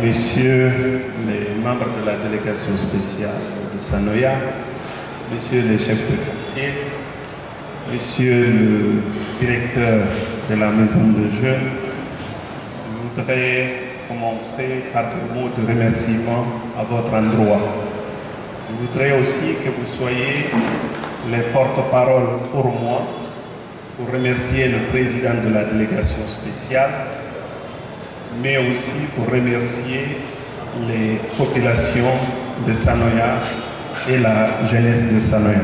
messieurs les membres de la délégation spéciale de Sanoya, messieurs les chefs de quartier, monsieur le directeur de la maison de jeunes, je voudrais commencer par des mots de remerciement à votre endroit. Je voudrais aussi que vous soyez les porte-parole pour moi, pour remercier le président de la délégation spéciale, mais aussi pour remercier les populations de Sanoya et la jeunesse de Sanoya.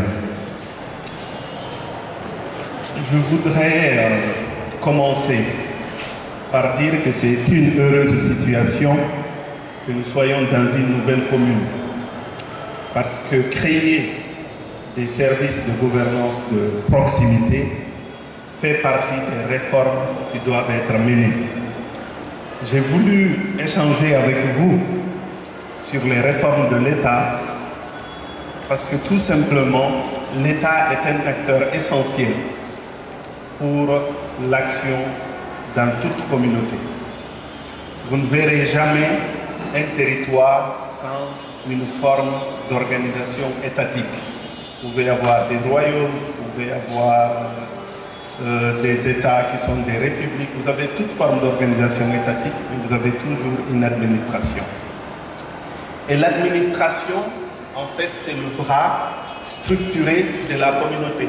Je voudrais commencer par dire que c'est une heureuse situation que nous soyons dans une nouvelle commune, parce que créer des services de gouvernance de proximité fait partie des réformes qui doivent être menées. J'ai voulu échanger avec vous sur les réformes de l'État parce que tout simplement, l'État est un acteur essentiel pour l'action dans toute communauté. Vous ne verrez jamais un territoire sans une forme d'organisation étatique. Vous pouvez avoir des royaumes, vous pouvez avoir des États qui sont des républiques, vous avez toute forme d'organisation étatique, mais vous avez toujours une administration. Et l'administration, en fait, c'est le bras structuré de la communauté.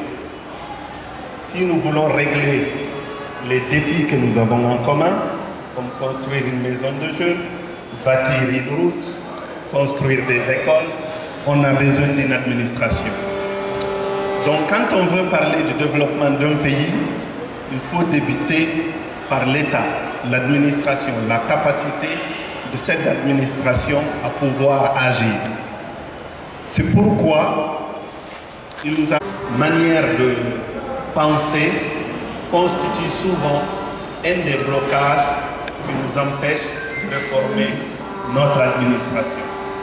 Si nous voulons régler les défis que nous avons en commun, comme construire une maison de jeunes, bâtir une route, construire des écoles, on a besoin d'une administration. Donc quand on veut parler du développement d'un pays, il faut débuter par l'État, l'administration, la capacité de cette administration à pouvoir agir. C'est pourquoi il nous a manière de penser constitue souvent un des blocages qui nous empêche de réformer notre administration.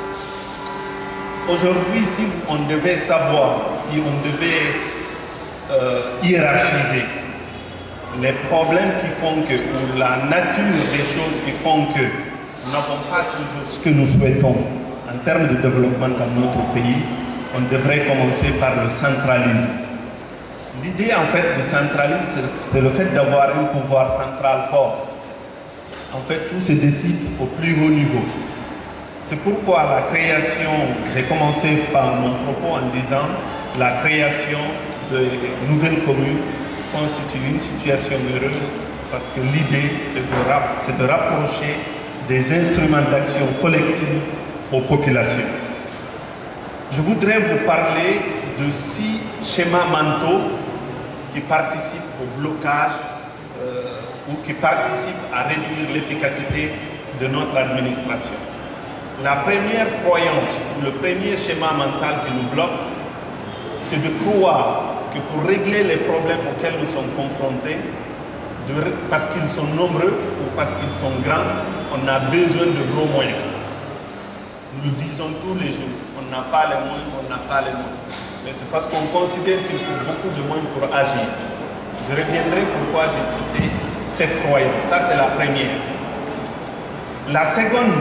Aujourd'hui, si on devait savoir, si on devait hiérarchiser les problèmes qui font que, ou la nature des choses qui font que nous n'avons pas toujours ce que nous souhaitons en termes de développement dans notre pays, on devrait commencer par le centralisme. L'idée en fait du centralisme, c'est le fait d'avoir un pouvoir central fort. En fait, tout se décide au plus haut niveau. C'est pourquoi la création, j'ai commencé par mon propos en disant la création de nouvelles communes constitue une situation heureuse parce que l'idée c'est de rapprocher des instruments d'action collective aux populations. Je voudrais vous parler de 6 schémas mentaux qui participent au blocage ou qui participent à réduire l'efficacité de notre administration. La première croyance, le premier schéma mental qui nous bloque, c'est de croire que pour régler les problèmes auxquels nous sommes confrontés, parce qu'ils sont nombreux ou parce qu'ils sont grands, on a besoin de gros moyens. Nous le disons tous les jours, on n'a pas les moyens, on n'a pas les moyens. Mais c'est parce qu'on considère qu'il faut beaucoup de moyens pour agir. Je reviendrai pourquoi j'ai cité cette croyance. Ça, c'est la première. La seconde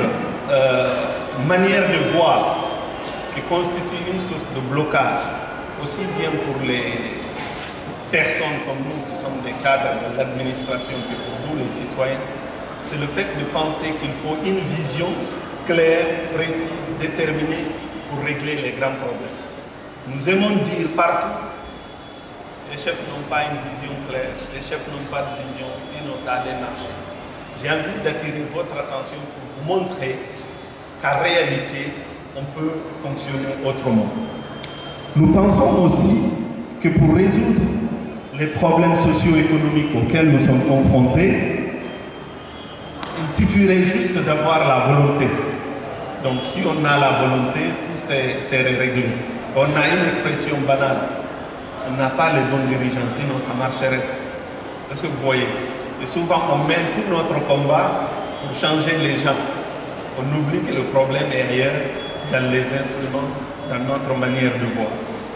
manière de voir qui constitue une source de blocage, aussi bien pour les personnes comme nous qui sommes des cadres de l'administration que pour vous les citoyens, c'est le fait de penser qu'il faut une vision claire, précise, déterminée pour régler les grands problèmes. Nous aimons dire partout, les chefs n'ont pas une vision claire, les chefs n'ont pas de vision, sinon ça allait marcher. J'ai envie d'attirer votre attention pour vous montrer qu'en réalité, on peut fonctionner autrement. Nous pensons aussi que pour résoudre les problèmes socio-économiques auxquels nous sommes confrontés, il suffirait juste d'avoir la volonté. Donc si on a la volonté, tout serait réglé. On a une expression banale. On n'a pas les bons dirigeants, sinon ça marcherait. Est-ce que vous voyez? Et souvent on mène tout notre combat pour changer les gens. On oublie que le problème est ailleurs, dans les instruments, dans notre manière de voir.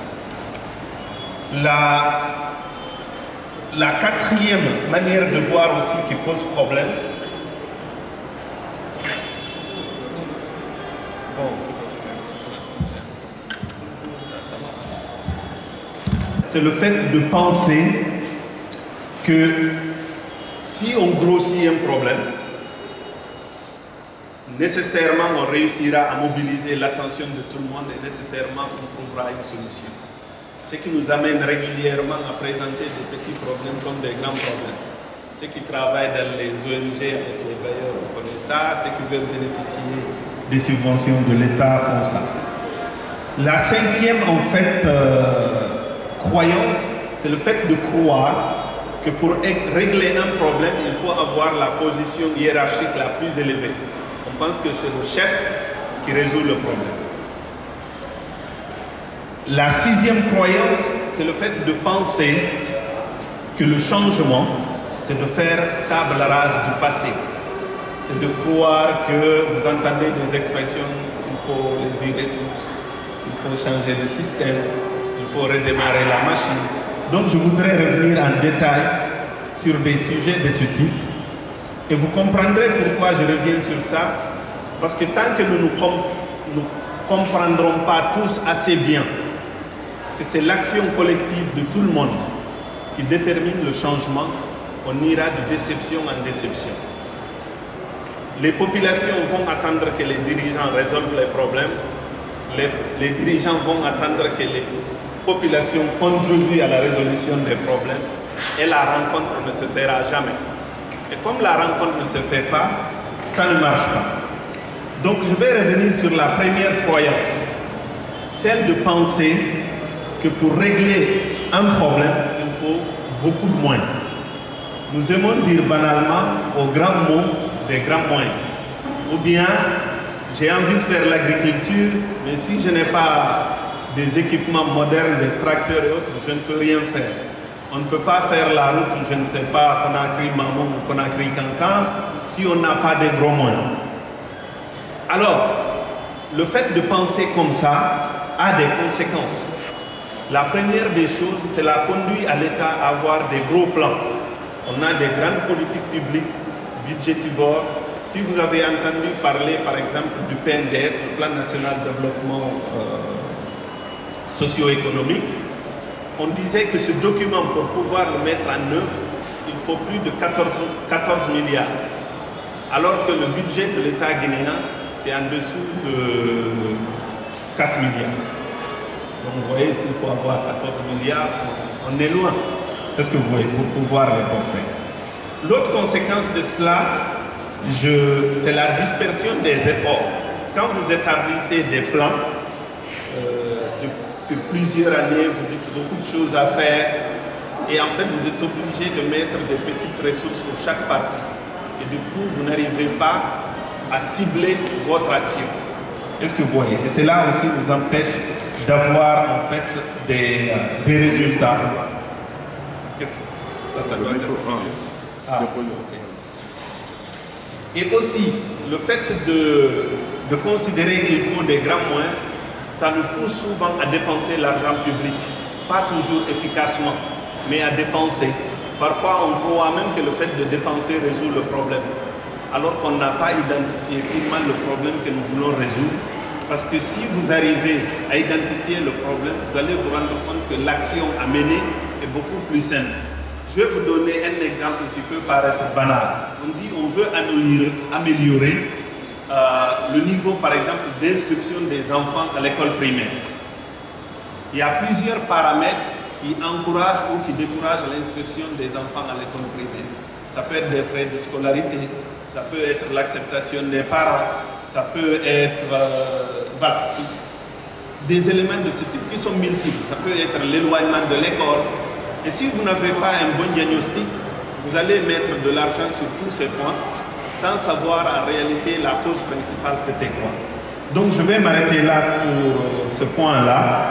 La quatrième manière de voir aussi qui pose problème, C'est le fait de penser que si on grossit un problème, nécessairement on réussira à mobiliser l'attention de tout le monde et nécessairement on trouvera une solution. Ce qui nous amène régulièrement à présenter des petits problèmes comme des grands problèmes. Ceux qui travaillent dans les ONG avec les bailleurs connaissent ça, ceux qui veulent bénéficier des subventions de l'État font ça. La cinquième en fait croyance, c'est le fait de croire que pour régler un problème, il faut avoir la position hiérarchique la plus élevée. On pense que c'est le chef qui résout le problème. La sixième croyance, c'est le fait de penser que le changement, c'est de faire table rase du passé. C'est de croire que vous entendez des expressions, il faut les virer tous, il faut changer de système, il faut redémarrer la machine. Donc je voudrais revenir en détail sur des sujets de ce type. Et vous comprendrez pourquoi je reviens sur ça. Parce que tant que nous ne comprendrons pas tous assez bien que c'est l'action collective de tout le monde qui détermine le changement, on ira de déception en déception. Les populations vont attendre que les dirigeants résolvent les problèmes. Les dirigeants vont attendre que les populations contribuent à la résolution des problèmes. Et la rencontre ne se fera jamais. Et comme la rencontre ne se fait pas, ça ne marche pas. Donc je vais revenir sur la première croyance, celle de penser que pour régler un problème, il faut beaucoup de moyens. Nous aimons dire banalement aux grands mots des grands moyens. Ou bien, j'ai envie de faire l'agriculture, mais si je n'ai pas des équipements modernes, des tracteurs et autres, je ne peux rien faire. On ne peut pas faire la route, je ne sais pas, Conakry-Mamon ou Conakry-Cancan, si on n'a pas de gros moyens. Alors, le fait de penser comme ça a des conséquences. La première des choses, c'est la conduite à l'État à avoir des gros plans. On a des grandes politiques publiques, budgétivores. Si vous avez entendu parler, par exemple, du PNDS, le Plan National de Développement Socio-économique, on disait que ce document, pour pouvoir le mettre en œuvre, il faut plus de 14 milliards. Alors que le budget de l'État guinéen, c'est en dessous de 4 milliards. Donc vous voyez, s'il faut avoir 14 milliards, on est loin. Est-ce que vous voyez, pour pouvoir les porter. L'autre conséquence de cela, c'est la dispersion des efforts. Quand vous établissez des plans, sur plusieurs années, vous dites beaucoup de choses à faire, et en fait vous êtes obligé de mettre des petites ressources pour chaque partie. Et du coup, vous n'arrivez pas à cibler votre action. Est-ce que vous voyez? Et cela aussi nous empêche d'avoir en fait des résultats. Ça doit être okay. Et aussi, le fait de considérer qu'il faut des grands moyens, ça nous pousse souvent à dépenser l'argent public. Pas toujours efficacement, mais à dépenser. Parfois, on croit même que le fait de dépenser résout le problème, alors qu'on n'a pas identifié finement le problème que nous voulons résoudre. Parce que si vous arrivez à identifier le problème, vous allez vous rendre compte que l'action à mener est beaucoup plus simple. Je vais vous donner un exemple qui peut paraître banal. On dit qu'on veut améliorer le niveau, par exemple, d'inscription des enfants à l'école primaire. Il y a plusieurs paramètres qui encouragent ou qui découragent l'inscription des enfants à l'école primaire. Ça peut être des frais de scolarité, ça peut être l'acceptation des parents, ça peut être voilà, des éléments de ce type qui sont multiples. Ça peut être l'éloignement de l'école. Et si vous n'avez pas un bon diagnostic, vous allez mettre de l'argent sur tous ces points sans savoir en réalité la cause principale c'était quoi. Donc je vais m'arrêter là pour ce point-là.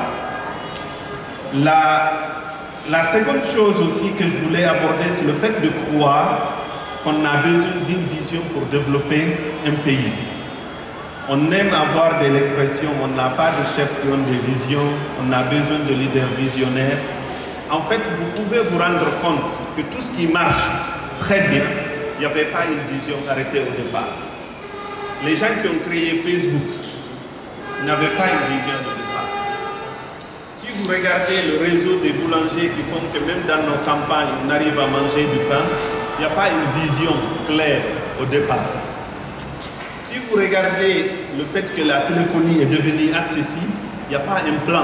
La seconde chose aussi que je voulais aborder, c'est le fait de croire qu'on a besoin d'une vision pour développer un pays. On aime avoir de l'expression, on n'a pas de chefs qui ont des visions, on a besoin de leaders visionnaires. En fait, vous pouvez vous rendre compte que tout ce qui marche très bien, il n'y avait pas une vision arrêtée au départ. Les gens qui ont créé Facebook, n'avait pas une vision de départ. Si vous regardez le réseau des boulangers qui font que même dans nos campagnes, on arrive à manger du pain, il n'y a pas une vision claire au départ. Si vous regardez le fait que la téléphonie est devenue accessible, il n'y a pas un plan.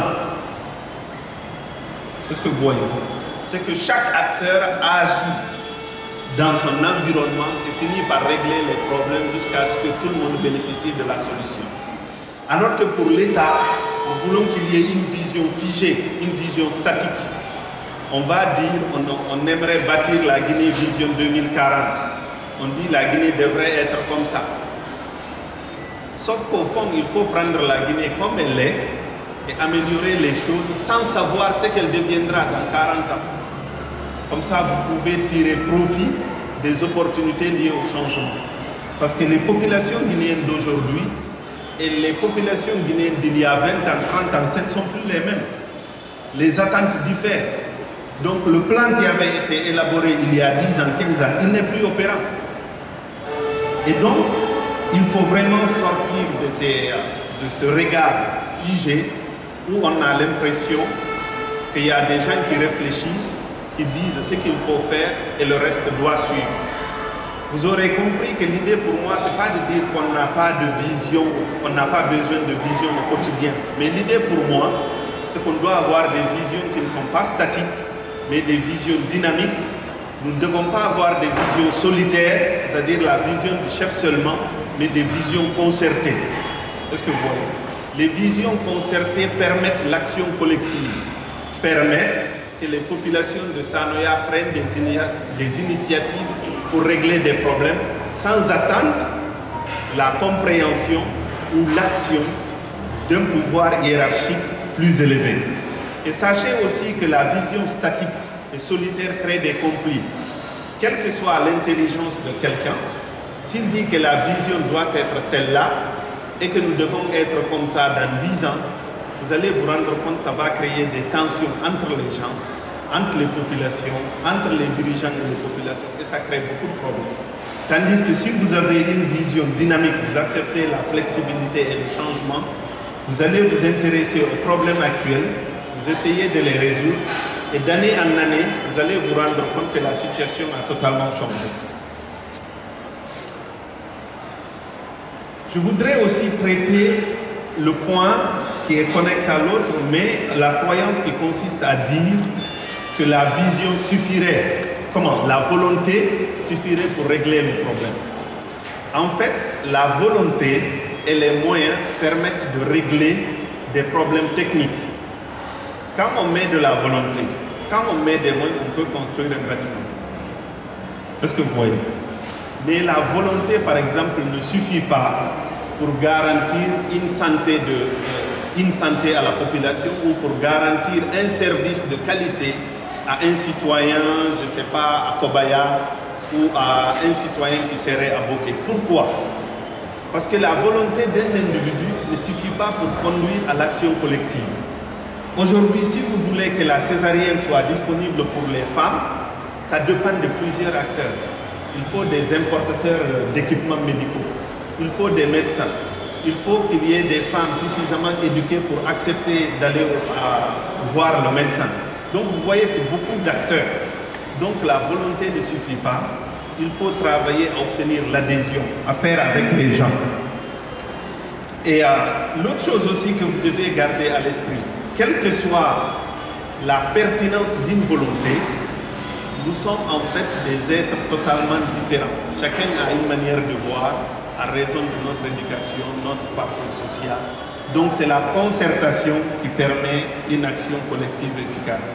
Qu'est-ce que vous voyez? C'est que chaque acteur agit dans son environnement et finit par régler les problèmes jusqu'à ce que tout le monde bénéficie de la solution. Alors que pour l'État, nous voulons qu'il y ait une vision figée, une vision statique. On va dire, on aimerait bâtir la Guinée Vision 2040. On dit la Guinée devrait être comme ça. Sauf qu'au fond, il faut prendre la Guinée comme elle est et améliorer les choses sans savoir ce qu'elle deviendra dans 40 ans. Comme ça, vous pouvez tirer profit des opportunités liées au changement. Parce que les populations guinéennes d'aujourd'hui et les populations guinéennes d'il y a 20 ans, 30 ans, ce ne sont plus les mêmes. Les attentes diffèrent. Donc le plan qui avait été élaboré il y a 10 ans, 15 ans, il n'est plus opérant. Et donc, il faut vraiment sortir de ce regard figé où on a l'impression qu'il y a des gens qui réfléchissent, qui disent ce qu'il faut faire et le reste doit suivre. Vous aurez compris que l'idée pour moi, ce n'est pas de dire qu'on n'a pas de vision, qu'on n'a pas besoin de vision au quotidien. Mais l'idée pour moi, c'est qu'on doit avoir des visions qui ne sont pas statiques, mais des visions dynamiques. Nous ne devons pas avoir des visions solitaires, c'est-à-dire la vision du chef seulement, mais des visions concertées. Est-ce que vous voyez? Les visions concertées permettent l'action collective, permettent que les populations de Sanoya prennent des initiatives pour régler des problèmes sans attendre la compréhension ou l'action d'un pouvoir hiérarchique plus élevé. Et sachez aussi que la vision statique et solitaire crée des conflits. Quelle que soit l'intelligence de quelqu'un, s'il dit que la vision doit être celle-là et que nous devons être comme ça dans 10 ans, vous allez vous rendre compte que ça va créer des tensions entre les gens, entre les populations, entre les dirigeants et les populations, et ça crée beaucoup de problèmes. Tandis que si vous avez une vision dynamique, vous acceptez la flexibilité et le changement, vous allez vous intéresser aux problèmes actuels, vous essayez de les résoudre, et d'année en année, vous allez vous rendre compte que la situation a totalement changé. Je voudrais aussi traiter le point qui est connexe à l'autre, mais la croyance qui consiste à dire que la vision suffirait, la volonté suffirait pour régler le problème. En fait, la volonté et les moyens permettent de régler des problèmes techniques. Quand on met de la volonté, quand on met des moyens, on peut construire un bâtiment. Est-ce que vous voyez? Mais la volonté, par exemple, ne suffit pas pour garantir une santé à la population ou pour garantir un service de qualité à un citoyen, je ne sais pas, à Kobaya ou à un citoyen qui serait à Boké. Pourquoi? Parce que la volonté d'un individu ne suffit pas pour conduire à l'action collective. Aujourd'hui, si vous voulez que la césarienne soit disponible pour les femmes, ça dépend de plusieurs acteurs. Il faut des importateurs d'équipements médicaux. Il faut des médecins. Il faut qu'il y ait des femmes suffisamment éduquées pour accepter d'aller voir le médecin. Donc vous voyez, c'est beaucoup d'acteurs. Donc la volonté ne suffit pas. Il faut travailler à obtenir l'adhésion, à faire avec les gens. Et l'autre chose aussi que vous devez garder à l'esprit, quelle que soit la pertinence d'une volonté, nous sommes en fait des êtres totalement différents. Chacun a une manière de voir à raison de notre éducation, notre parcours social. Donc c'est la concertation qui permet une action collective efficace.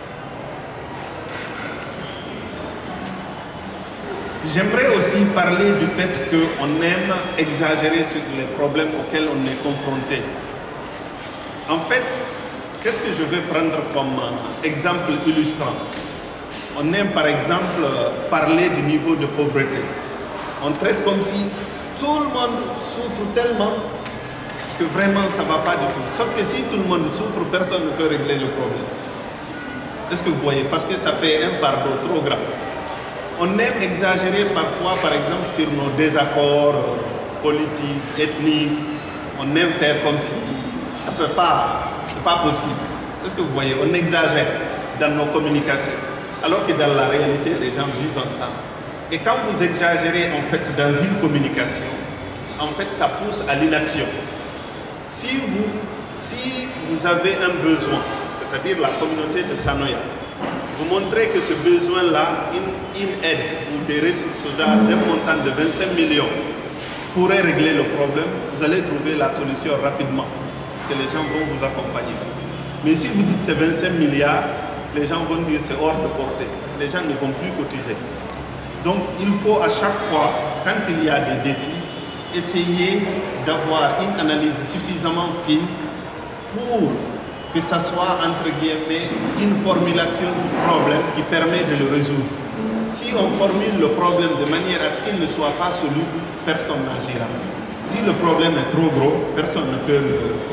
J'aimerais aussi parler du fait qu'on aime exagérer sur les problèmes auxquels on est confronté. En fait, qu'est-ce que je vais prendre comme exemple illustrant? On aime par exemple parler du niveau de pauvreté. On traite comme si tout le monde souffre tellement que vraiment ça ne va pas du tout. Sauf que si tout le monde souffre, personne ne peut régler le problème. Est-ce que vous voyez? Parce que ça fait un fardeau trop grand. On aime exagérer parfois, par exemple, sur nos désaccords politiques, ethniques, on aime faire comme si ça ne peut pas, c'est pas possible. Est-ce que vous voyez, on exagère dans nos communications, alors que dans la réalité, les gens vivent ensemble. Et quand vous exagérez en fait dans une communication, en fait ça pousse à l'inaction. Si vous avez un besoin, c'est-à-dire la communauté de Sanoya, vous montrez que ce besoin-là, une aide ou des ressources d'un montant de 25 millions pourrait régler le problème, vous allez trouver la solution rapidement, parce que les gens vont vous accompagner. Mais si vous dites c'est 25 milliards, les gens vont dire c'est hors de portée. Les gens ne vont plus cotiser. Donc il faut à chaque fois, quand il y a des défis, essayer d'avoir une analyse suffisamment fine pour que ça soit, entre guillemets, une formulation du problème qui permet de le résoudre. Si on formule le problème de manière à ce qu'il ne soit pas soluble, personne n'agira. Si le problème est trop gros, personne ne peut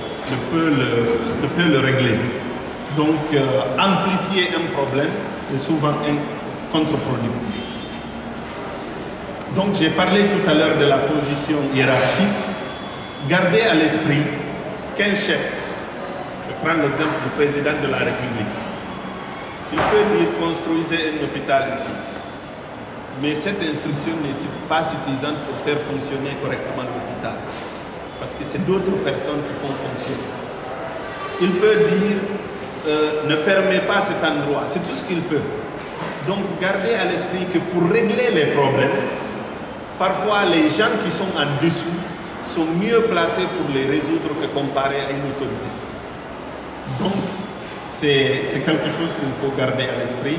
le régler. Donc, amplifier un problème est souvent contre-productif. Donc, j'ai parlé tout à l'heure de la position hiérarchique. Gardez à l'esprit qu'un chef, je prends l'exemple du président de la République, il peut dire construisez un hôpital ici. Mais cette instruction n'est pas suffisante pour faire fonctionner correctement l'hôpital. Parce que c'est d'autres personnes qui font fonctionner. Il peut dire ne fermez pas cet endroit, c'est tout ce qu'il peut. Donc gardez à l'esprit que pour régler les problèmes, parfois les gens qui sont en dessous sont mieux placés pour les résoudre que comparé à une autorité. Donc c'est quelque chose qu'il faut garder à l'esprit.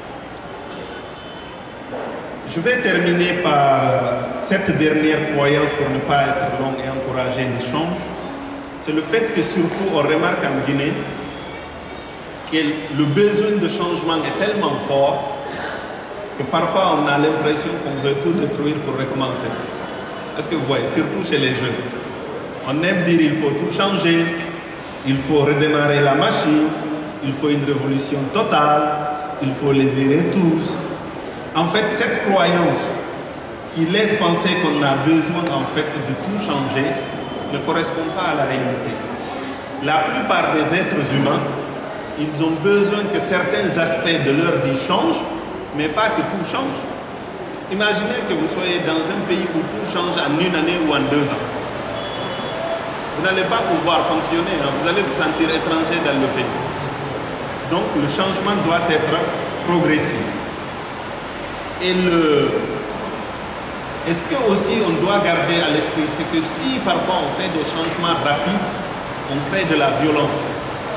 Je vais terminer par cette dernière croyance pour ne pas être long et encourager l'échange. C'est le fait que surtout on remarque en Guinée que le besoin de changement est tellement fort que parfois on a l'impression qu'on veut tout détruire pour recommencer. Est-ce que vous voyez, surtout chez les jeunes. On aime dire il faut tout changer, il faut redémarrer la machine, il faut une révolution totale, il faut les virer tous. En fait, cette croyance qui laisse penser qu'on a besoin en fait de tout changer ne correspond pas à la réalité. La plupart des êtres humains, ils ont besoin que certains aspects de leur vie changent, mais pas que tout change. Imaginez que vous soyez dans un pays où tout change en une année ou en 2 ans. Vous n'allez pas pouvoir fonctionner, hein. Vous allez vous sentir étranger dans le pays. Donc le changement doit être progressif. Et ce que aussi on doit garder à l'esprit, c'est que si parfois on fait des changements rapides, on crée de la violence.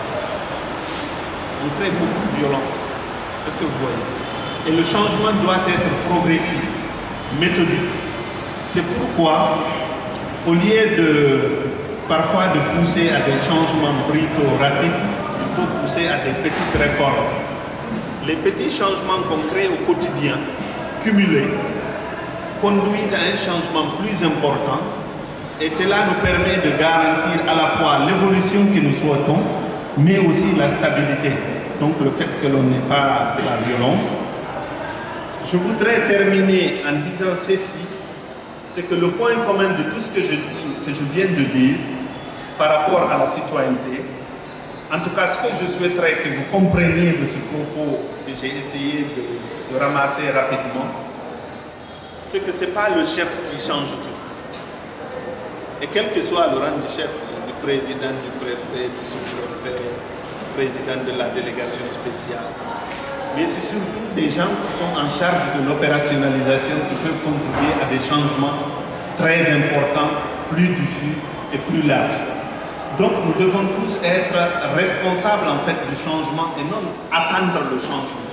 On crée beaucoup de violence. Est-ce que vous voyez? Et le changement doit être progressif, méthodique. C'est pourquoi, au lieu parfois de pousser à des changements brutaux, rapides, il faut pousser à des petites réformes. Les petits changements qu'on crée au quotidien, cumulés, conduisent à un changement plus important et cela nous permet de garantir à la fois l'évolution que nous souhaitons, mais aussi la stabilité. Donc le fait que l'on n'ait pas la violence. Je voudrais terminer en disant ceci, c'est que le point commun de tout ce que je viens de dire par rapport à la citoyenneté, en tout cas ce que je souhaiterais que vous compreniez de ce propos que j'ai essayé de ramasser rapidement, c'est que ce n'est pas le chef qui change tout. Et quel que soit le rang du chef, du président, du préfet, du sous-préfet, du président de la délégation spéciale, mais c'est surtout des gens qui sont en charge de l'opérationnalisation qui peuvent contribuer à des changements très importants, plus diffus et plus larges. Donc nous devons tous être responsables en fait du changement et non attendre le changement.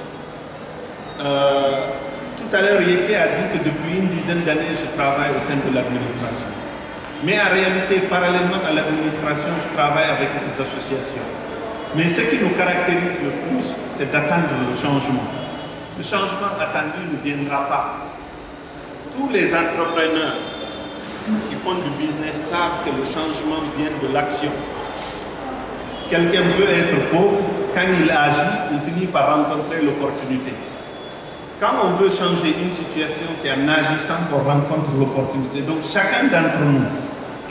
Tout à l'heure, Yeke a dit que depuis une dizaine d'années, je travaille au sein de l'administration. Mais en réalité, parallèlement à l'administration, je travaille avec des associations. Mais ce qui nous caractérise le plus, c'est d'attendre le changement. Le changement attendu ne viendra pas. Tous les entrepreneurs qui font du business savent que le changement vient de l'action. Quelqu'un peut être pauvre, quand il agit, il finit par rencontrer l'opportunité. Quand on veut changer une situation, c'est en agissant qu'on rencontre l'opportunité. Donc chacun d'entre nous,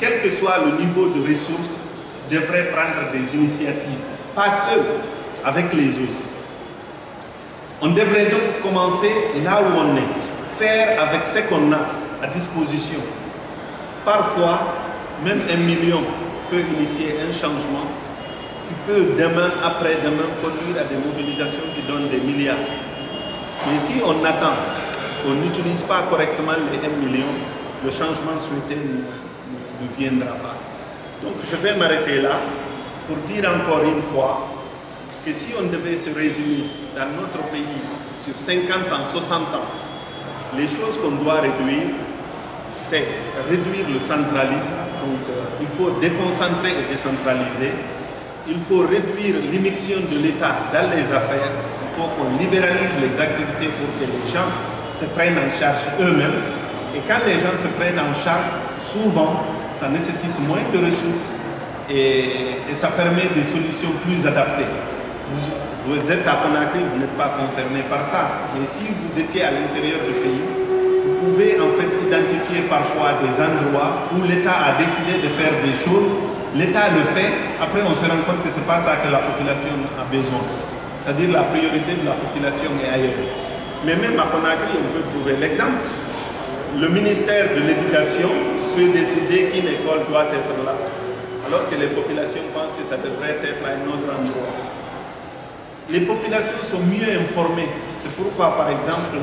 quel que soit le niveau de ressources, devrait prendre des initiatives, pas seul, avec les autres. On devrait donc commencer là où on est, faire avec ce qu'on a à disposition. Parfois, même 1 million peut initier un changement qui peut demain, après-demain, conduire à des mobilisations qui donnent des milliards. Mais si on attend, on n'utilise pas correctement les 1 million, le changement souhaité ne viendra pas. Donc je vais m'arrêter là pour dire encore une fois que si on devait se résumer dans notre pays sur 50 ans, 60 ans, les choses qu'on doit réduire, c'est réduire le centralisme. Donc il faut déconcentrer et décentraliser. Il faut réduire l'immixtion de l'État dans les affaires. Il faut qu'on libéralise les activités pour que les gens se prennent en charge eux-mêmes. Et quand les gens se prennent en charge, souvent, ça nécessite moins de ressources et ça permet des solutions plus adaptées. Vous êtes à Conakry, vous n'êtes pas concerné par ça. Mais si vous étiez à l'intérieur du pays, vous pouvez en fait identifier parfois des endroits où l'État a décidé de faire des choses. L'État le fait, après on se rend compte que ce n'est pas ça que la population a besoin. C'est-à-dire la priorité de la population est ailleurs. Mais même à Conakry, on peut trouver l'exemple. Le ministère de l'Éducation peut décider qu'une école doit être là, alors que les populations pensent que ça devrait être à un autre endroit. Les populations sont mieux informées. C'est pourquoi, par exemple,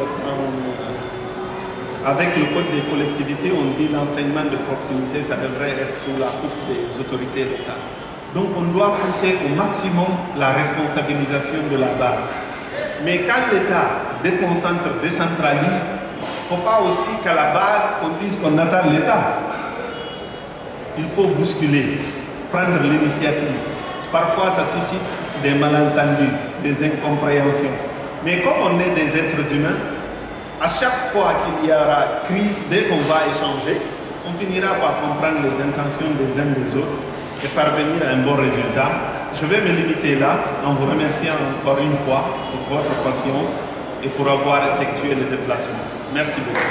avec le code des collectivités, on dit l'enseignement de proximité, ça devrait être sous la coupe des autorités locales. Donc on doit pousser au maximum la responsabilisation de la base. Mais quand l'État déconcentre, décentralise, il ne faut pas aussi qu'à la base, on dise qu'on attend l'État. Il faut bousculer, prendre l'initiative. Parfois, ça suscite des malentendus, des incompréhensions. Mais comme on est des êtres humains, à chaque fois qu'il y aura crise, dès qu'on va échanger, on finira par comprendre les intentions des uns des autres et parvenir à un bon résultat. Je vais me limiter là en vous remerciant encore une fois pour votre patience et pour avoir effectué le déplacement. Merci beaucoup.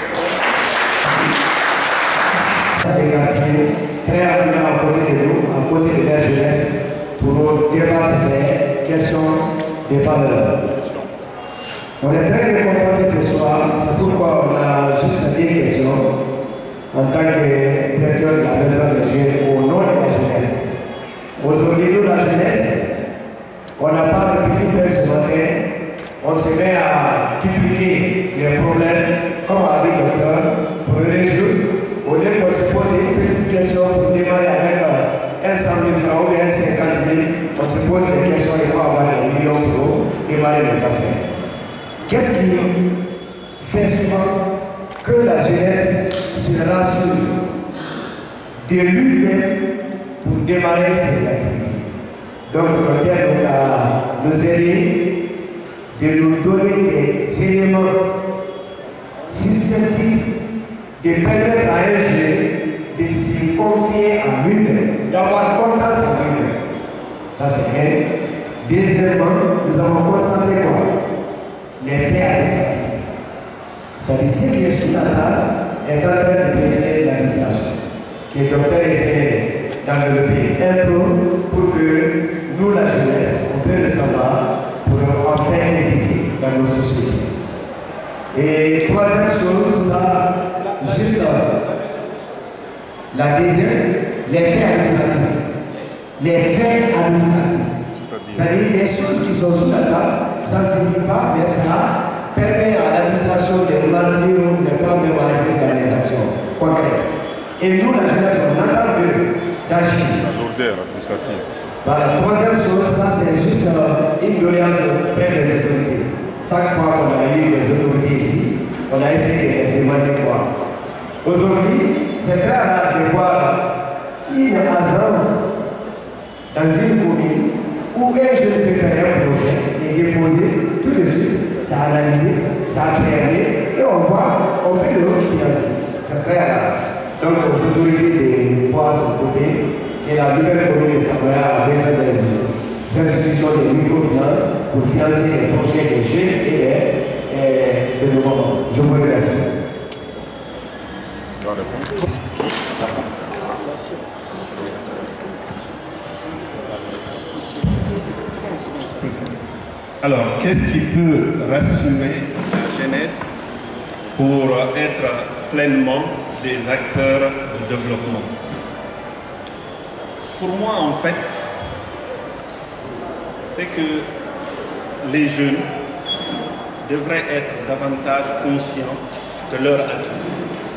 Très rapidement à côté de nous, à côté de la jeunesse, pour nous débattre ces questions des valeurs. On est très réconfortés ce soir, c'est pourquoi on a juste des questions en tant que directeur de la maison de Dieu au nom de la jeunesse. Aujourd'hui, nous, la jeunesse, on n'a pas de petit peu ce matin, on se met à dupliquer les problèmes comme a dit le docteur pour les résoudre. Au lieu de se poser une petite question pour démarrer avec 100 000 francs ou bien 50 000, on se pose des questions et il faut avoir des millions pour démarrer les affaires. Qu'est-ce qui fait souvent que la jeunesse se rassure de lui-même pour démarrer ses activités? Donc, le terme à nous aider de nous donner des éléments susceptibles de permettre à un jeune de se confier à lui-même, d'avoir confiance en lui-même. Ça, c'est un. Deuxièmement, nous avons constaté quoi? Les faits administratifs. C'est-à-dire, ce qui est sous la table est en train de pénétrer l'administration, que le docteur essaie d'envelopper un peu pour que nous, la jeunesse, on peut le savoir pour en faire éviter dans nos sociétés. Et troisième chose, ça, juste la deuxième, les faits administratifs. Les faits administratifs. C'est-à-dire les choses qui sont sous la table, ça ne signifie pas, mais ça permet à l'administration de ralentir ou de ne pas même agir dans les actions concrètes. Et nous, la jeunesse, on attend d'agir. La lourdeur administrative. La troisième chose, ça c'est juste une doléance auprès des autorités. Chaque fois qu'on a eu des autorités ici, on a essayé de demander quoi. Aujourd'hui, c'est très rare de voir une agence dans une commune où un jeune peut faire un projet et déposer tout de suite, ça a analysé, ça a créé et on voit, on peut le refinancer. C'est très rare. Donc aux autorités de voir ce côté, et la nouvelle commune de Samoya a besoin des institutions de microfinance pour financer les projets des jeunes et de développement. Je vous remercie. Alors, qu'est-ce qui peut rassurer la jeunesse pour être pleinement des acteurs de développement? Pour moi, en fait, c'est que les jeunes devraient être davantage conscients de leur atout.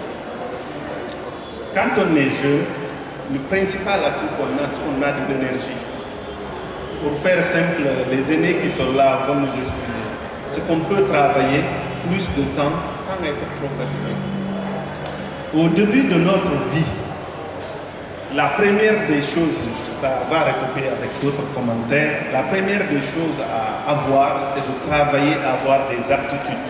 Quand on est jeune, le principal atout qu'on a, c'est qu'on a de l'énergie. Pour faire simple, les aînés qui sont là vont nous exprimer. C'est qu'on peut travailler plus de temps sans être trop fatigué. Au début de notre vie, la première des choses, ça va recouper avec d'autres commentaires, la première des choses à avoir, c'est de travailler à avoir des aptitudes.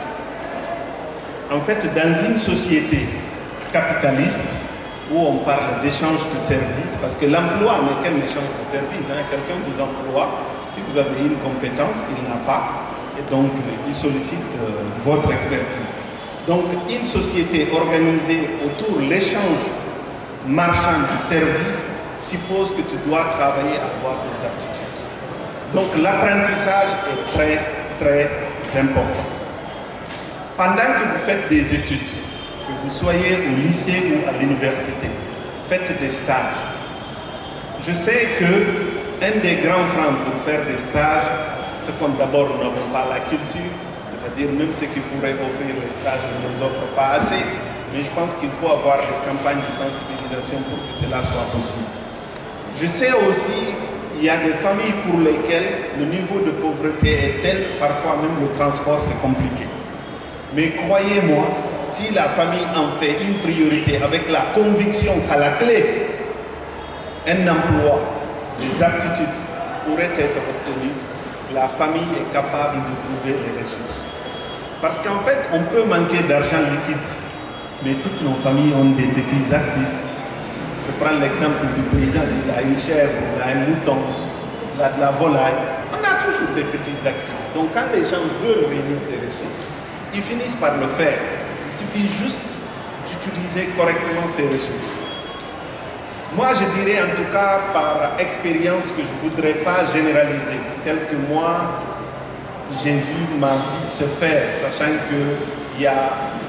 En fait, dans une société capitaliste, où on parle d'échange de services, parce que l'emploi n'est qu'un échange de services. Hein. Quelqu'un vous emploie, si vous avez une compétence qu'il n'a pas, et donc il sollicite votre expertise. Donc une société organisée autour de l'échange marchand de services suppose que tu dois travailler à avoir des aptitudes. Donc l'apprentissage est très, très important. Pendant que vous faites des études, que vous soyez au lycée ou à l'université, faites des stages. Je sais qu'un des grands freins pour faire des stages, c'est qu'on d'abord n'avons pas la culture, c'est-à-dire même ceux qui pourraient offrir les stages ne les offrent pas assez, mais je pense qu'il faut avoir des campagnes de sensibilisation pour que cela soit possible. Je sais aussi qu'il y a des familles pour lesquelles le niveau de pauvreté est tel, parfois même le transport c'est compliqué. Mais croyez-moi, si la famille en fait une priorité avec la conviction qu'à la clé, un emploi, des aptitudes pourraient être obtenues, la famille est capable de trouver les ressources. Parce qu'en fait, on peut manquer d'argent liquide, mais toutes nos familles ont des petits actifs. Je prends l'exemple du paysan, il a une chèvre, il a un mouton, il a de la volaille. On a toujours des petits actifs. Donc quand les gens veulent réunir des ressources, ils finissent par le faire. Il suffit juste d'utiliser correctement ces ressources. Moi, je dirais en tout cas par expérience que je ne voudrais pas généraliser. Quelques mois, j'ai vu ma vie se faire, sachant qu'il y a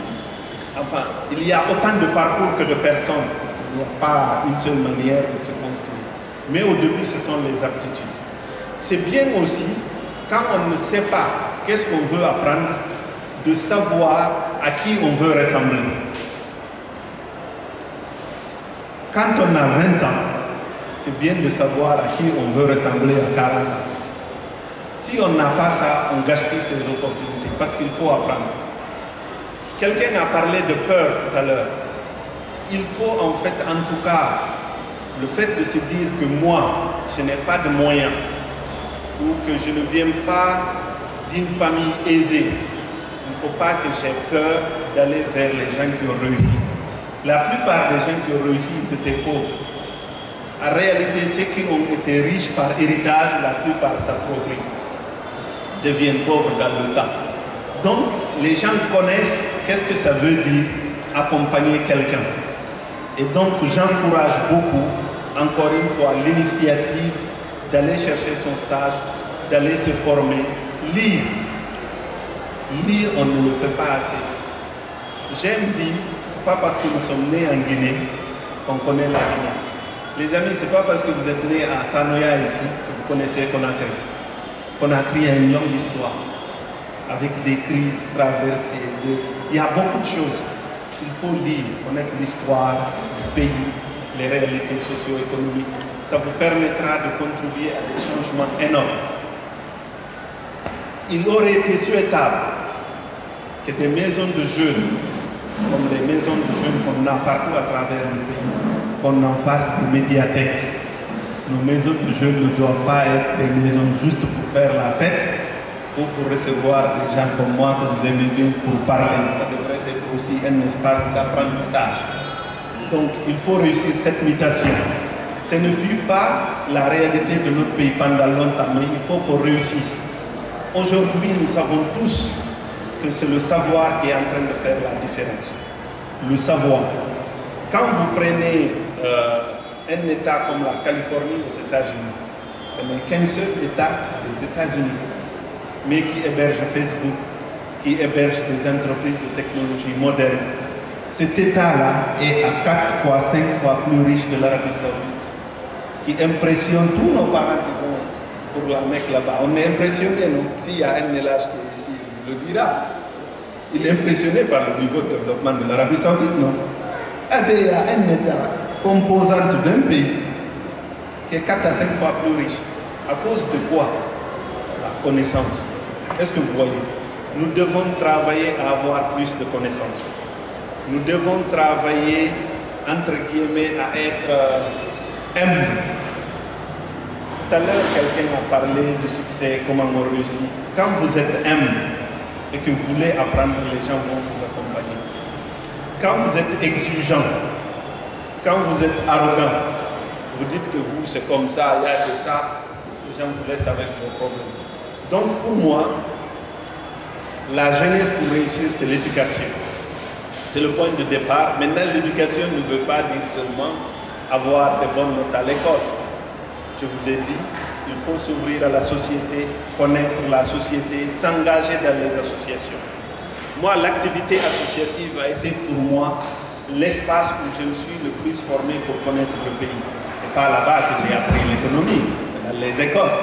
autant de parcours que de personnes. Il n'y a pas une seule manière de se construire. Mais au début, ce sont les aptitudes. C'est bien aussi, quand on ne sait pas qu'est-ce qu'on veut apprendre, de savoir à qui on veut ressembler. Quand on a 20 ans, c'est bien de savoir à qui on veut ressembler à 40 ans. Si on n'a pas ça, on gaspille ses opportunités parce qu'il faut apprendre. Quelqu'un a parlé de peur tout à l'heure. Il faut en fait, en tout cas, le fait de se dire que moi, je n'ai pas de moyens ou que je ne viens pas d'une famille aisée. Il ne faut pas que j'ai peur d'aller vers les gens qui ont réussi. La plupart des gens qui ont réussi, ils étaient pauvres. En réalité, ceux qui ont été riches par héritage, la plupart s'appauvrissent, deviennent pauvres dans le temps. Donc, les gens connaissent qu'est-ce que ça veut dire accompagner quelqu'un. Et donc, j'encourage beaucoup, encore une fois, l'initiative d'aller chercher son stage, d'aller se former, lire. Lire, on ne le fait pas assez. J'aime dire, ce n'est pas parce que nous sommes nés en Guinée qu'on connaît la Guinée. Les amis, ce n'est pas parce que vous êtes nés à Sanoya ici que vous connaissez Conakry. Conakry a une longue histoire, avec des crises traversées. Il y a beaucoup de choses. Il faut lire, connaître l'histoire du pays, les réalités socio-économiques. Ça vous permettra de contribuer à des changements énormes. Il aurait été souhaitable que des maisons de jeunes, comme les maisons de jeunes qu'on a partout à travers le pays, qu'on en fasse des médiathèques. Nos maisons de jeunes ne doivent pas être des maisons juste pour faire la fête ou pour recevoir des gens comme moi que vous aimez bien pour parler. Ça devrait être aussi un espace d'apprentissage. Donc il faut réussir cette mutation. Ce ne fut pas la réalité de notre pays pendant longtemps, mais il faut qu'on réussisse. Aujourd'hui, nous savons tous que c'est le savoir qui est en train de faire la différence. Le savoir. Quand vous prenez un État comme la Californie aux États-Unis, ce n'est qu'un seul État des États-Unis. mais qui héberge Facebook, qui héberge des entreprises de technologie moderne. Cet État-là est à 4 fois, 5 fois plus riche que l'Arabie Saoudite, qui impressionne tous nos parents qui vont pour la Mecque là-bas. On est impressionné, non? S'il y a un élage qui est ici, il vous le dira. Il est impressionné par le niveau de développement de l'Arabie Saoudite, non? Eh bien, il y a un État composante d'un pays qui est 4 à 5 fois plus riche. À cause de quoi? La connaissance. Est-ce que vous voyez? Nous devons travailler à avoir plus de connaissances. Nous devons travailler, entre guillemets, à être humble. Tout à l'heure, quelqu'un a parlé du succès, comment on réussit. Quand vous êtes humble et que vous voulez apprendre, les gens vont vous accompagner. Quand vous êtes exigeant, quand vous êtes arrogant, vous dites que vous, c'est comme ça, il y a de ça, les gens vous laissent avec vos problèmes. Donc, pour moi, la jeunesse pour réussir, c'est l'éducation. C'est le point de départ. Maintenant, l'éducation ne veut pas dire seulement avoir des bonnes notes à l'école. Je vous ai dit, il faut s'ouvrir à la société, connaître la société, s'engager dans les associations. Moi, l'activité associative a été pour moi l'espace où je me suis le plus formé pour connaître le pays. Ce n'est pas là-bas que j'ai appris l'économie, c'est dans les écoles.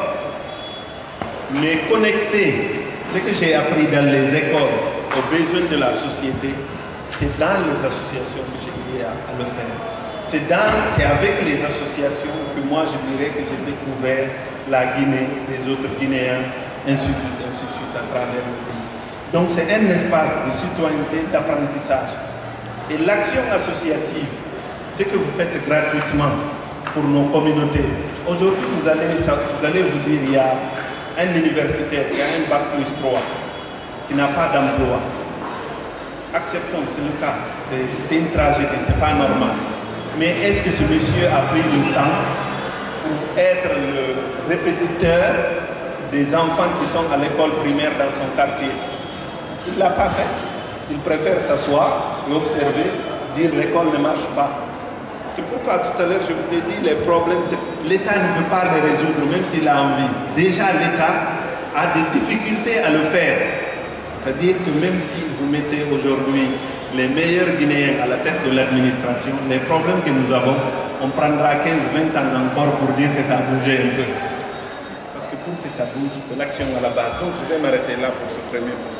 Mais connecter ce que j'ai appris dans les écoles aux besoins de la société, c'est dans les associations que j'ai eu à le faire. C'est avec les associations que moi je dirais que j'ai découvert la Guinée, les autres Guinéens, ainsi de suite, à travers le pays. Donc c'est un espace de citoyenneté, d'apprentissage. Et l'action associative, ce que vous faites gratuitement pour nos communautés. Aujourd'hui, vous allez vous dire, il y a un universitaire qui a un bac plus 3, qui n'a pas d'emploi. Acceptons, c'est le cas. C'est une tragédie, c'est pas normal. Mais est-ce que ce monsieur a pris le temps pour être le répétiteur des enfants qui sont à l'école primaire dans son quartier? Il ne l'a pas fait. Il préfère s'asseoir et observer, dire l'école ne marche pas. C'est pourquoi tout à l'heure je vous ai dit, les problèmes, l'État ne peut pas les résoudre même s'il a envie. Déjà l'État a des difficultés à le faire. C'est-à-dire que même si vous mettez aujourd'hui les meilleurs Guinéens à la tête de l'administration, les problèmes que nous avons, on prendra 15-20 ans encore pour dire que ça a bougé un peu. Parce que pour que ça bouge, c'est l'action à la base. Donc je vais m'arrêter là pour ce premier point.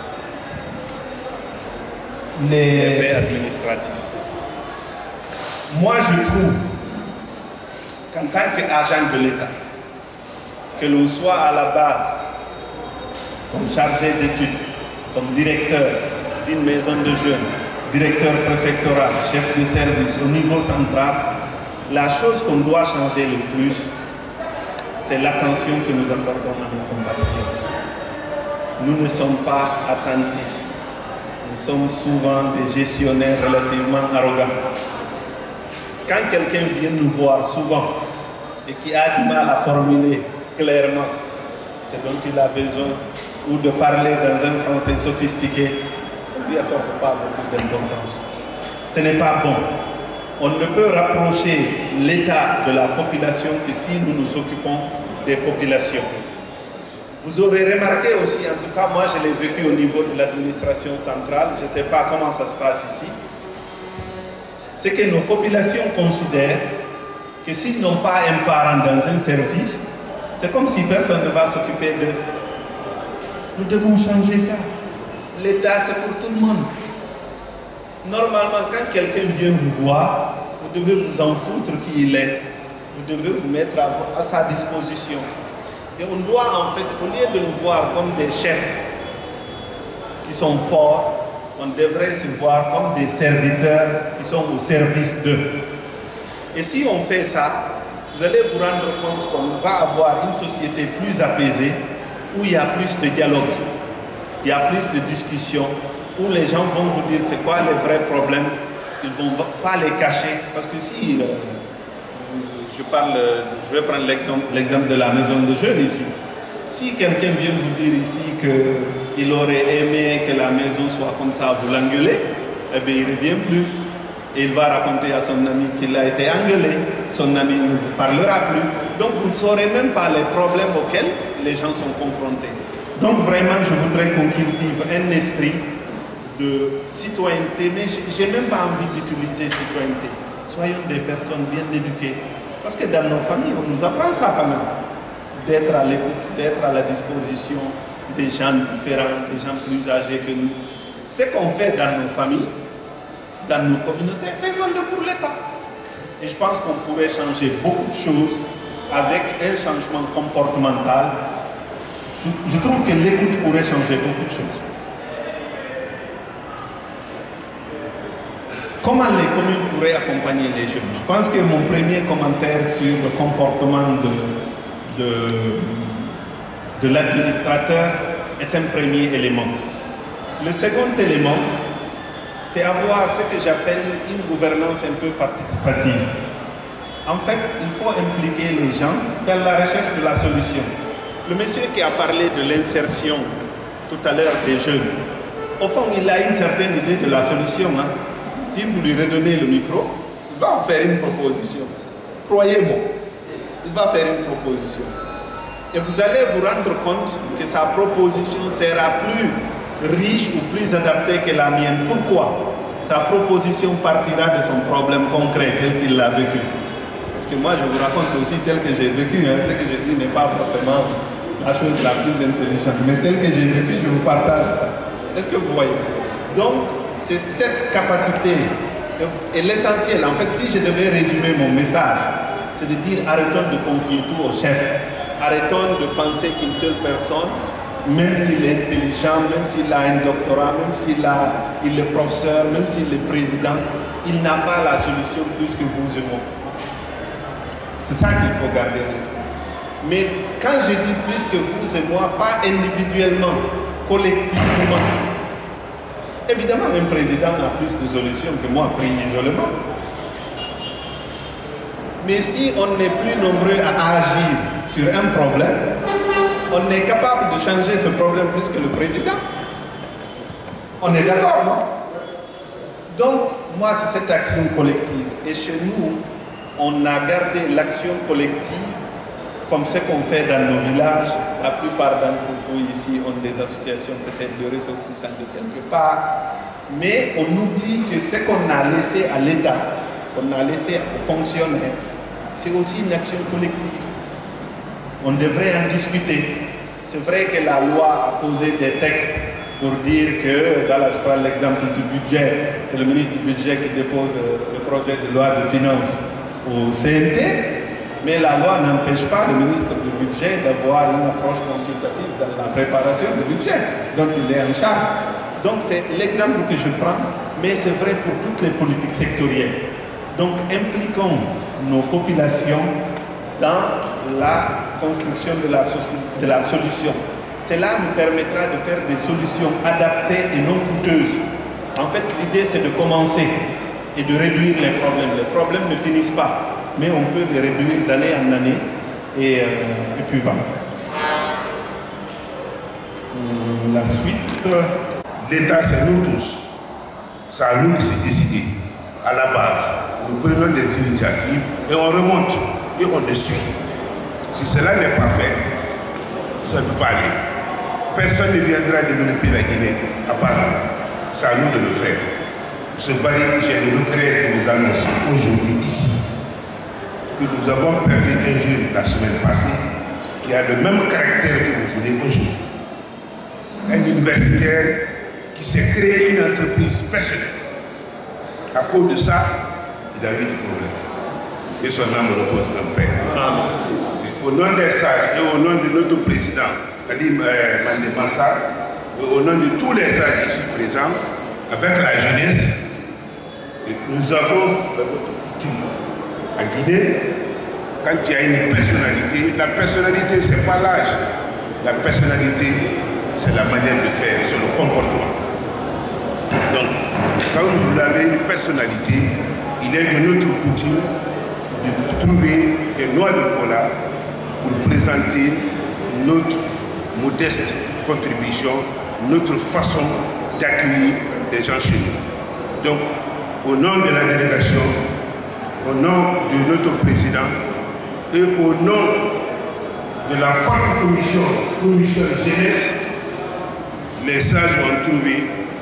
Les faits administratifs. Moi, je trouve qu'en tant qu'agent de l'État, que l'on soit à la base comme chargé d'études, comme directeur d'une maison de jeunes, directeur préfectoral, chef de service au niveau central, la chose qu'on doit changer le plus, c'est l'attention que nous accordons à nos compatriotes. Nous ne sommes pas attentifs. Nous sommes souvent des gestionnaires relativement arrogants. Quand quelqu'un vient nous voir souvent et qui a du mal à formuler clairement ce dont il a besoin ou de parler dans un français sophistiqué, on ne lui accorde pas beaucoup d'importance. Ce n'est pas bon. On ne peut rapprocher l'état de la population que si nous nous occupons des populations. Vous aurez remarqué aussi, en tout cas moi je l'ai vécu au niveau de l'administration centrale, je ne sais pas comment ça se passe ici, c'est que nos populations considèrent que s'ils n'ont pas un parent dans un service, c'est comme si personne ne va s'occuper d'eux. Nous devons changer ça. L'État, c'est pour tout le monde. Normalement, quand quelqu'un vient vous voir, vous devez vous en foutre qui il est. Vous devez vous mettre à sa disposition. Et on doit en fait, au lieu de nous voir comme des chefs qui sont forts, on devrait se voir comme des serviteurs qui sont au service d'eux. Et si on fait ça, vous allez vous rendre compte qu'on va avoir une société plus apaisée, où il y a plus de dialogue, il y a plus de discussion, où les gens vont vous dire c'est quoi les vrais problèmes, ils ne vont pas les cacher. Parce que si, je vais prendre l'exemple de la maison de jeunes ici. Si quelqu'un vient vous dire ici qu'il aurait aimé que la maison soit comme ça, vous l'engueulez, eh bien il ne revient plus. Et il va raconter à son ami qu'il a été engueulé. Son ami ne vous parlera plus. Donc vous ne saurez même pas les problèmes auxquels les gens sont confrontés. Donc vraiment, je voudrais qu'on cultive un esprit de citoyenneté, mais je n'ai même pas envie d'utiliser citoyenneté. Soyons des personnes bien éduquées. Parce que dans nos familles, on nous apprend ça quand même. D'être à l'écoute, d'être à la disposition des gens différents, des gens plus âgés que nous. Ce qu'on fait dans nos familles, dans nos communautés, faisons-le pour l'État. Et je pense qu'on pourrait changer beaucoup de choses avec un changement comportemental. Je trouve que l'écoute pourrait changer beaucoup de choses. Comment les communes pourraient accompagner les jeunes? Je pense que mon premier commentaire sur le comportement de l'administrateur est un premier élément. Le second élément, c'est avoir ce que j'appelle une gouvernance un peu participative. En fait, il faut impliquer les gens dans la recherche de la solution. Le monsieur qui a parlé de l'insertion tout à l'heure des jeunes, au fond, il a une certaine idée de la solution. Hein. Si vous lui redonnez le micro, il va vous faire une proposition. Croyez-moi, il va faire une proposition. Et vous allez vous rendre compte que sa proposition sera plus riche ou plus adaptée que la mienne. Pourquoi? Sa proposition partira de son problème concret tel qu'il l'a vécu. Parce que moi, je vous raconte aussi tel que j'ai vécu. Hein. Ce que je dis n'est pas forcément la chose la plus intelligente. Mais tel que j'ai vécu, je vous partage ça. Est-ce que vous voyez? Donc, c'est cette capacité. Et l'essentiel, en fait, si je devais résumer mon message, c'est de dire arrêtons de confier tout au chef. Arrêtons de penser qu'une seule personne, même s'il est intelligent, même s'il a un doctorat, même s'il est professeur, même s'il est président, il n'a pas la solution plus que vous et moi. C'est ça qu'il faut garder à l'esprit. Mais quand je dis plus que vous et moi, pas individuellement, collectivement. Évidemment, un président a plus de solutions que moi pris isolément. Mais si on n'est plus nombreux à agir sur un problème, on est capable de changer ce problème plus que le président. On est d'accord, non? Donc, moi, c'est cette action collective. Et chez nous, on a gardé l'action collective comme ce qu'on fait dans nos villages. La plupart d'entre vous ici ont des associations peut-être de ressortissants de quelque part. Mais on oublie que ce qu'on a laissé à l'État, qu'on a laissé aux fonctionnaires, c'est aussi une action collective. On devrait en discuter. C'est vrai que la loi a posé des textes pour dire que, voilà, je prends l'exemple du budget, c'est le ministre du budget qui dépose le projet de loi de finances au CNT, mais la loi n'empêche pas le ministre du budget d'avoir une approche consultative dans la préparation du budget dont il est en charge. Donc c'est l'exemple que je prends, mais c'est vrai pour toutes les politiques sectorielles. Donc impliquons nos populations dans la construction de la solution. Cela nous permettra de faire des solutions adaptées et non coûteuses. En fait, l'idée c'est de commencer et de réduire les problèmes. Les problèmes ne finissent pas, mais on peut les réduire d'année en année et puis voilà. La suite. L'État, c'est nous tous. C'est à nous de se décider. À la base, nous prenons des initiatives et on remonte et on les suit. Si cela n'est pas fait, ça ne peut pas aller. Personne ne viendra développer la Guinée à part nous. C'est à nous de le faire. Ce baril généreux que nous annonçons aujourd'hui ici, que nous avons perdu un jeune la semaine passée, qui a le même caractère que vous voulez aujourd'hui. Un universitaire qui s'est créé une entreprise personnelle. À cause de ça, il a eu des problèmes. Et son âme repose en paix. Au nom des sages et au nom de notre président, Ali Mandé Massa, et au nom de tous les sages ici présents, avec la jeunesse, nous avons notre coutume. En Guinée, quand il y a une personnalité, la personnalité, ce n'est pas l'âge. La personnalité, c'est la manière de faire, c'est le comportement. Donc, quand vous avez une personnalité, il est de notre coutume de trouver des noix de cola pour présenter notre modeste contribution, notre façon d'accueillir les gens chez nous. Donc, au nom de la délégation, au nom de notre président et au nom de la forte commission jeunesse, les sages ont trouvé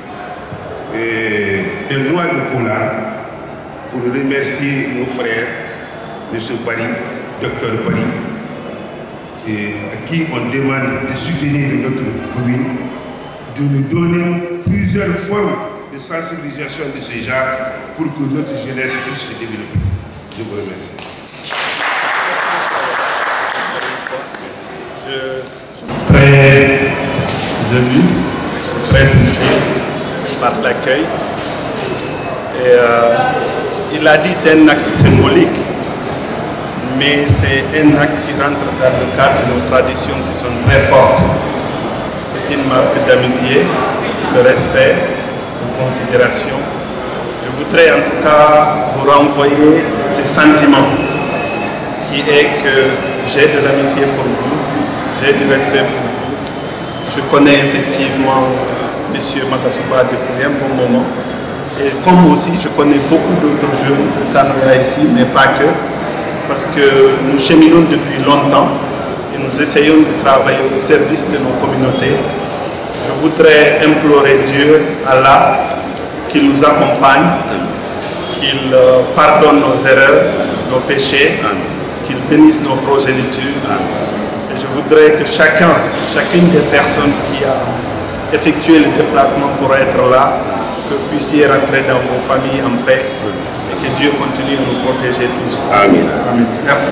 des noix de cola pour remercier nos frères, M. Paris, Dr Paris, et à qui on demande de soutenir notre commune, de nous donner plusieurs formes de sensibilisation de ce genre pour que notre jeunesse puisse se développer. Je vous remercie. Très ému, très touché par l'accueil. Et il a dit que c'est un acte symbolique, mais c'est un acte qui rentre dans le cadre de nos traditions qui sont très fortes. C'est une marque d'amitié, de respect, de considération. Je voudrais en tout cas vous renvoyer ce sentiment qui est que j'ai de l'amitié pour vous, j'ai du respect pour vous. Je connais effectivement M. Makasuba depuis un bon moment. Et comme aussi, je connais beaucoup d'autres jeunes de Sanoya ici, mais pas que, parce que nous cheminons depuis longtemps et nous essayons de travailler au service de nos communautés. Je voudrais implorer Dieu, Allah, qu'il nous accompagne, qu'il pardonne nos erreurs, nos péchés, qu'il bénisse nos progénitures. Et je voudrais que chacune des personnes qui a effectué le déplacement pour être là, que vous puissiez rentrer dans vos familles en paix et que Dieu continue à nous protéger tous. Amen. Amen. Merci.